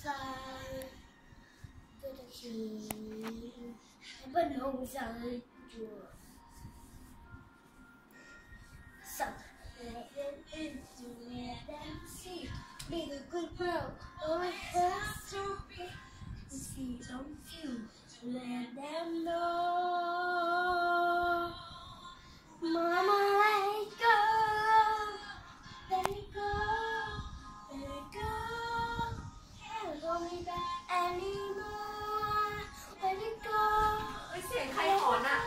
xa tôi đã chỉ bên hông rời chùa sẵn lại đến into me dancing be the good girl oh it has to be if you don't feel let them know mama let it go let it go let it go can't hold me back anymore let it go เสียงใครหอนอ่ะ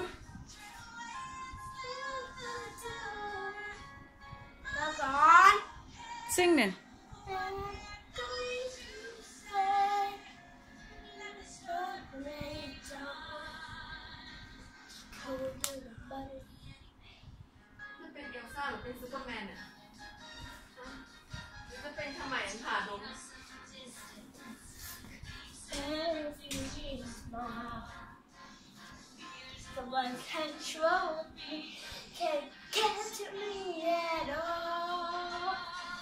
แล้วก่อนซิ่งเนี่ยมันเป็นเอลซ่าหรือเป็นซูเปอร์แมนเนี่ยหรือจะเป็นทำไมอันผ่าดง Someone control me, can't get to me at all.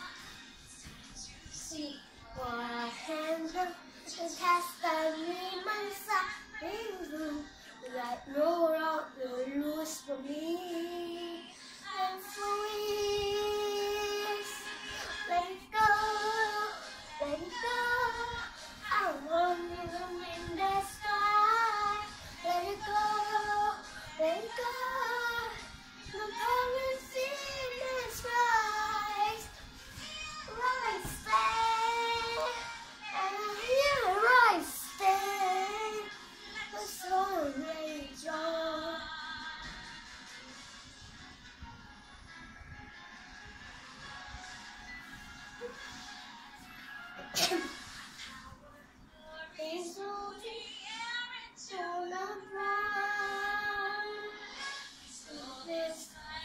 See what I handle, the task that me myself like no road to lose for me. And free, let it go, let it go. I want you in the sky. Let it go, let it go. My parents in this rise, rise there, and I hear rise there. The sun rays on. It's all the air, it's all around. This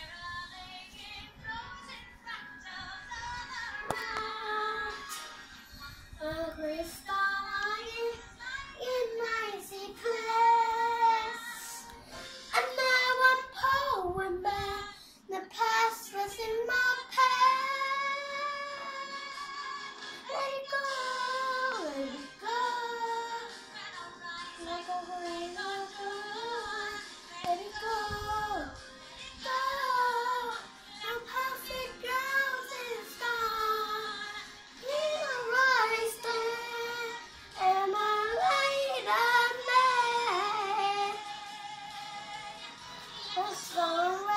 a great star in my place. And now I'm pouring back the past was in my past. Let it go, let it go. Like a rain of blood. Let it go, go. I'm perfect girls in sky. You're right there. Am I right on there? The sun